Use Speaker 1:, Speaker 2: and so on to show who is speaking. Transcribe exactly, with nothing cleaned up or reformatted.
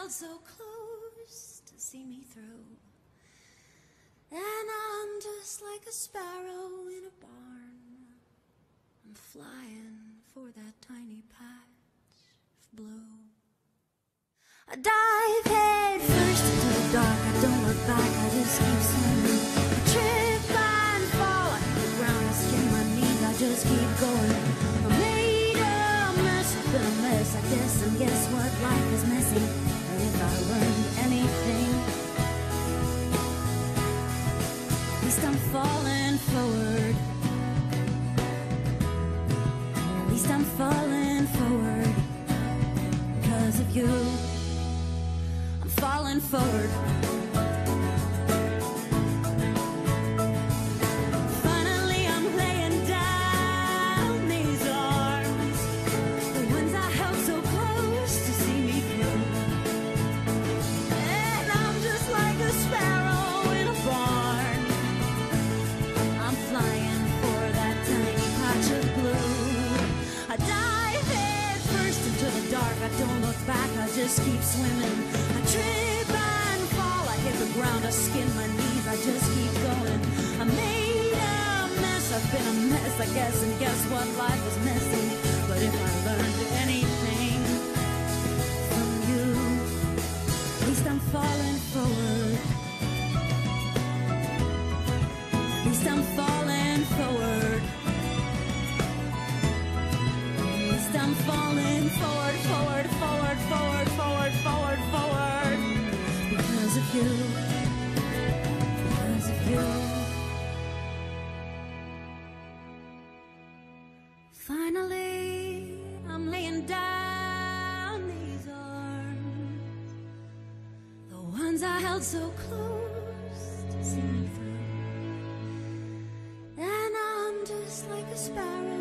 Speaker 1: held so close to see me through. And I'm just like a sparrow in a barn. I'm flying for that tiny patch of blue. I dive head first into the dark. I don't look back, I just keep swimming. I trip and fall, I hit the ground, I skin my knees, I just keep going. I made a mess, I've been a mess, I guess, and guess what life is missing. And if I learned anything, at least I'm falling forward. At least I'm falling forward. Because of you, I'm falling forward. Finally I'm laying down these arms, the ones I held so close to see me through. And I'm just like a sparrow in a barn. I'm flying for that tiny patch of blue. I dive head first into the dark. I don't look back, I just keep swimming. I trip and fall, I hit the ground, I skin my knees, I just keep going. I made a mess, I've been a mess, I guess, and guess what life is missing. But if I learned anything from you, at least I'm falling forward. At least I'm falling forward. At least I'm falling forward, forward, forward, forward, forward, forward, forward. Because of you. Because of you. Finally, I'm laying down these arms, the ones I held so close to see me through. And I'm just like a sparrow